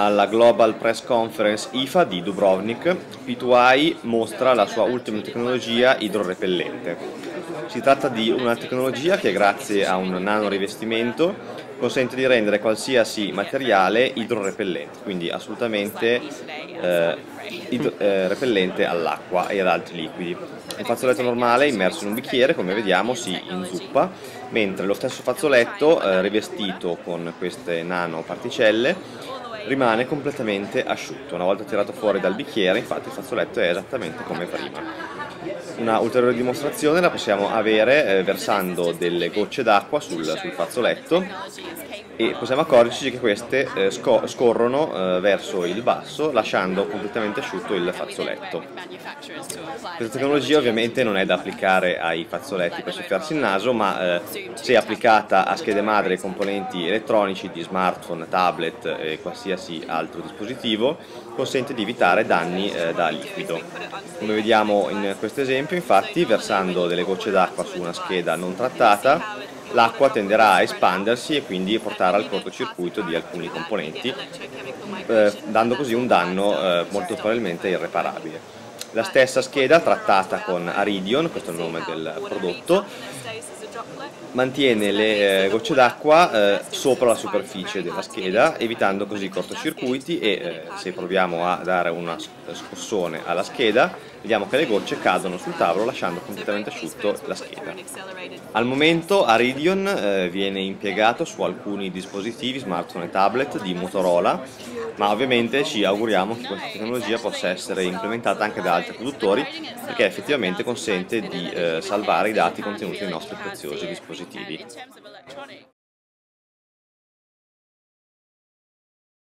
Alla Global Press Conference IFA di Dubrovnik, P2i mostra la sua ultima tecnologia idrorepellente. Si tratta di una tecnologia che, grazie a un nanorivestimento, consente di rendere qualsiasi materiale idrorepellente, quindi assolutamente repellente all'acqua e ad altri liquidi. Un fazzoletto normale immerso in un bicchiere, come vediamo, si inzuppa, mentre lo stesso fazzoletto, rivestito con queste nanoparticelle, rimane completamente asciutto. Una volta tirato fuori dal bicchiere, infatti, il fazzoletto è esattamente come prima. Una ulteriore dimostrazione la possiamo avere versando delle gocce d'acqua sul fazzoletto, e possiamo accorgerci che queste scorrono verso il basso, lasciando completamente asciutto il fazzoletto. Questa tecnologia ovviamente non è da applicare ai fazzoletti per soffiarsi il naso, ma se applicata a schede madre e componenti elettronici di smartphone, tablet e qualsiasi altro dispositivo, consente di evitare danni da liquido. Come vediamo in questo esempio, infatti, versando delle gocce d'acqua su una scheda non trattata, l'acqua tenderà a espandersi e quindi portare al cortocircuito di alcuni componenti, dando così un danno molto probabilmente irreparabile. La stessa scheda trattata con Aridion, questo è il nome del prodotto, mantiene le gocce d'acqua sopra la superficie della scheda, evitando così cortocircuiti, e se proviamo a dare una scossone alla scheda, vediamo che le gocce cadono sul tavolo, lasciando completamente asciutto la scheda. Al momento Aridion viene impiegato su alcuni dispositivi, smartphone e tablet di Motorola, ma ovviamente ci auguriamo che questa tecnologia possa essere implementata anche da altri produttori, perché effettivamente consente di salvare i dati contenuti nei nostri preziosi dispositivi.